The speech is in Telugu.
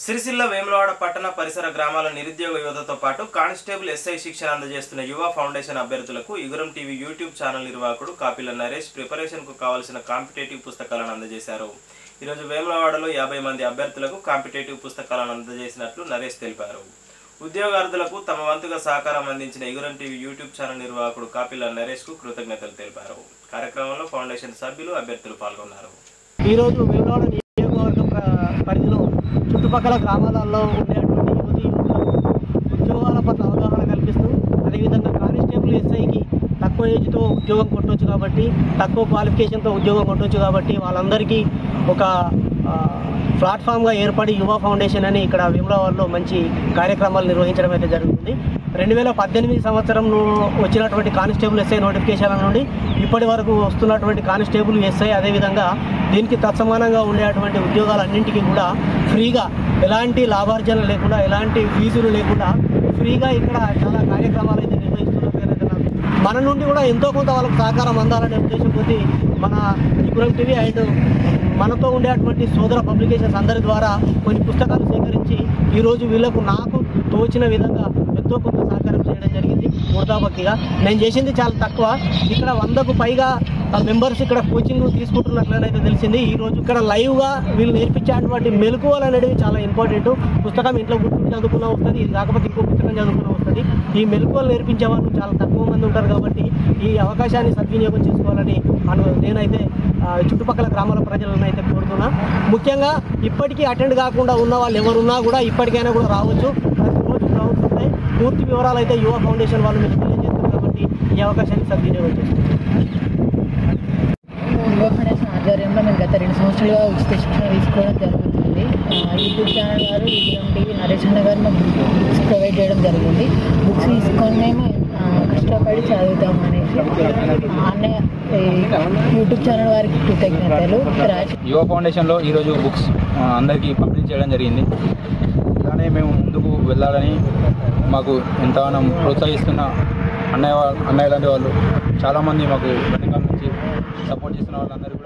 సిరిసిల్ల వేములవాడ పట్టణ పరిసర గ్రామాల నిరుద్యోగ యువతతో పాటు కానిస్టేబుల్ ఎస్ఐ శిక్షణ అందజేస్తున్న యువ ఫౌండేషన్ అభ్యర్థులకు ఇగురం టీవీ యూట్యూబ్ ఛానల్ నిర్వాహకుడు కాపిల నరేష్ ప్రిపరేషన్కు కావాల్సిన కాంపిటేటివ్ పుస్తకాలను అందజేశారు. ఈరోజు వేములవాడలో 50 మంది అభ్యర్థులకు కాంపిటేటివ్ పుస్తకాలను అందజేసినట్లు నరేష్ తెలిపారు. ఉద్యోగార్థులకు తమ వంతుగా సహకారం అందించిన ఇగురం టీవీ యూట్యూబ్ ఛానల్ నిర్వాహకుడు కాపిల నరేష్కు కృతజ్ఞతలు తెలిపారు. కార్యక్రమంలో ఫౌండేషన్ సభ్యులు అభ్యర్థులు పాల్గొన్నారు. ఈరోజు వేములవాడ నియోజకవర్గం పరిధిలో చుట్టుపక్కల గ్రామాలలో ఉండేటువంటి యువతీ ఉద్యోగాల పట్ల అవగాహన కల్పిస్తూ అదేవిధంగా కానిస్టేబుల్ ఎస్ఐకి తక్కువ ఏజ్తో ఉద్యోగం కొట్టవచ్చు కాబట్టి, తక్కువ క్వాలిఫికేషన్తో ఉద్యోగం కొట్టవచ్చు కాబట్టి వాళ్ళందరికీ ఒక ప్లాట్ఫామ్గా ఏర్పడి యువ ఫౌండేషన్ అని ఇక్కడ వేములవాడలో మంచి కార్యక్రమాలు నిర్వహించడం అయితే జరుగుతుంది. 2018 సంవత్సరంలో వచ్చినటువంటి కానిస్టేబుల్ ఎస్ఐ నోటిఫికేషన్ల నుండి ఇప్పటి వరకు వస్తున్నటువంటి కానిస్టేబుల్ ఎస్ఐ అదేవిధంగా దీనికి తత్సమానంగా ఉండేటువంటి ఉద్యోగాలన్నింటికీ కూడా ఫ్రీగా, ఎలాంటి లాభార్జన లేకుండా, ఎలాంటి ఫీజులు లేకుండా ఫ్రీగా ఇక్కడ చాలా కార్యక్రమాలు అయితే నిర్వహిస్తున్నట్లయితే మన నుండి కూడా ఎంతో కొంత వాళ్ళకు సహకారం అందాలనే ఉద్దేశం కొద్దీ మన ఇగురం టీవీ అండ్ మనతో ఉండేటువంటి సోదర పబ్లికేషన్స్ అందరి ద్వారా కొన్ని పుస్తకాలు సేకరించి ఈరోజు వీళ్ళకు నాకు తోచిన విధంగా ఎంతో కొంత సహకారం చేయడం జరిగింది. ముర్దాభక్తిగా నేను చేసింది చాలా తక్కువ. ఇక్కడ 100కు పైగా మెంబర్స్ ఇక్కడ కోచింగ్ తీసుకుంటున్నట్లయితే తెలిసింది. ఈరోజు ఇక్కడ లైవ్గా వీళ్ళు నేర్పించేటువంటి మెలకువలు అనేవి చాలా ఇంపార్టెంట్. పుస్తకం ఇంట్లో కూర్చొని చదువుకున్నా వస్తుంది, ఇది కాకపోతే ఇంకో పుస్తకం చదువుకున్నా వస్తుంది. ఈ మెలకువలు నేర్పించే వాళ్ళు చాలా తక్కువ మంది ఉంటారు కాబట్టి ఈ అవకాశాన్ని సద్వినియోగం చేసుకోవాలని నేనైతే చుట్టుపక్కల గ్రామాల ప్రజలను అయితే కోరుతున్నా. ముఖ్యంగా ఇప్పటికీ అటెండ్ కాకుండా ఉన్న వాళ్ళు ఎవరున్నా కూడా ఇప్పటికైనా కూడా రావచ్చు. ప్రతిరోజు గ్రౌండ్స్ ఉంటాయి. పూర్తి వివరాలు అయితే యువ ఫౌండేషన్ వాళ్ళు మీకు తెలియజేస్తారు కాబట్టి ఈ అవకాశాన్ని సద్వినియోగం చేస్తారు. యువ ఫౌండేషన్ ఆధ్వర్యంలో మేము గత 2 సంవత్సరాలుగా ఉచిత శిక్షణ తీసుకోవడం జరుగుతుంది. యూట్యూబ్ ఛానల్ వారు ఇగురం టీవీ నరేష్ అన్న గారు మాకు బుక్స్ ప్రొవైడ్ చేయడం జరిగింది. బుక్స్ తీసుకొని మేము కష్టపడి చదువుతాం అనేసి అన్నయ్య యూట్యూబ్ ఛానల్ వారికి కృతజ్ఞతలు. యువ ఫౌండేషన్లో ఈరోజు బుక్స్ అందరికీ పంపిణీ చేయడం జరిగింది. ఇలానే మేము ముందుకు వెళ్ళాలని మాకు ఎంతగానో ప్రోత్సహిస్తున్న అన్నయ్య లాంటి వాళ్ళు చాలామంది మాకు వెనకాల నుంచి సపోర్ట్ చేస్తున్న వాళ్ళందరూ